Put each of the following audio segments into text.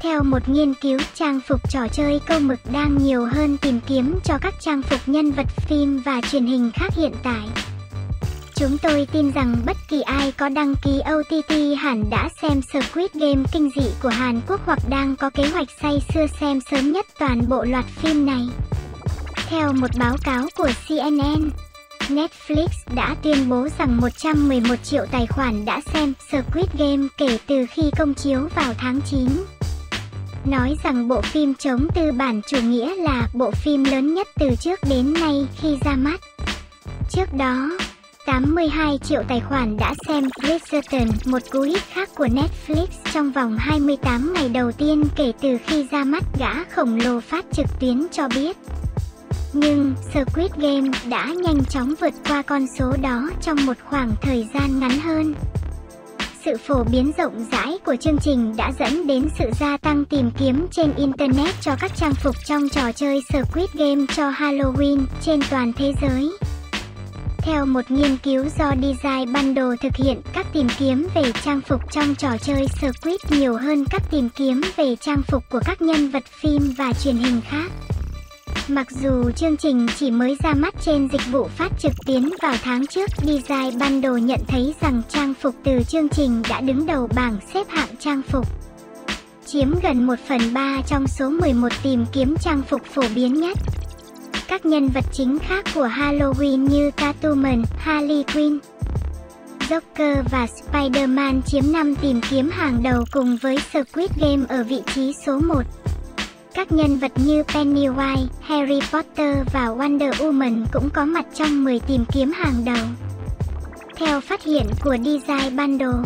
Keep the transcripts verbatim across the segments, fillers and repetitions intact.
Theo một nghiên cứu, trang phục trò chơi câu mực đang nhiều hơn tìm kiếm cho các trang phục nhân vật phim và truyền hình khác hiện tại. Chúng tôi tin rằng bất kỳ ai có đăng ký O T T hẳn đã xem Squid Game kinh dị của Hàn Quốc hoặc đang có kế hoạch say sưa xem sớm nhất toàn bộ loạt phim này. Theo một báo cáo của C N N, Netflix đã tuyên bố rằng một trăm mười một triệu tài khoản đã xem Squid Game kể từ khi công chiếu vào tháng chín. Nói rằng bộ phim chống tư bản chủ nghĩa là bộ phim lớn nhất từ trước đến nay khi ra mắt. Trước đó, tám mươi hai triệu tài khoản đã xem Bridgerton, một cú hit khác của Netflix trong vòng hai mươi tám ngày đầu tiên kể từ khi ra mắt, gã khổng lồ phát trực tuyến cho biết. Nhưng Squid Game đã nhanh chóng vượt qua con số đó trong một khoảng thời gian ngắn hơn. Sự phổ biến rộng rãi của chương trình đã dẫn đến sự gia tăng tìm kiếm trên Internet cho các trang phục trong trò chơi Squid Game cho Halloween trên toàn thế giới. Theo một nghiên cứu do Design Bundle thực hiện, các tìm kiếm về trang phục trong trò chơi Squid nhiều hơn các tìm kiếm về trang phục của các nhân vật phim và truyền hình khác. Mặc dù chương trình chỉ mới ra mắt trên dịch vụ phát trực tuyến vào tháng trước, Design Bundle nhận thấy rằng trang phục từ chương trình đã đứng đầu bảng xếp hạng trang phục, chiếm gần một phần ba trong số mười một tìm kiếm trang phục phổ biến nhất. Các nhân vật chính khác của Halloween như Catwoman, Harley Quinn, Joker và Spider-Man chiếm năm tìm kiếm hàng đầu cùng với Squid Game ở vị trí số một. Các nhân vật như Pennywise, Harry Potter và Wonder Woman cũng có mặt trong mười tìm kiếm hàng đầu. Theo phát hiện của Design Bundle.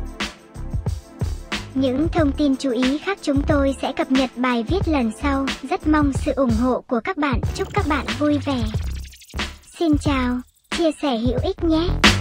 Những thông tin chú ý khác chúng tôi sẽ cập nhật bài viết lần sau. Rất mong sự ủng hộ của các bạn. Chúc các bạn vui vẻ. Xin chào, chia sẻ hữu ích nhé.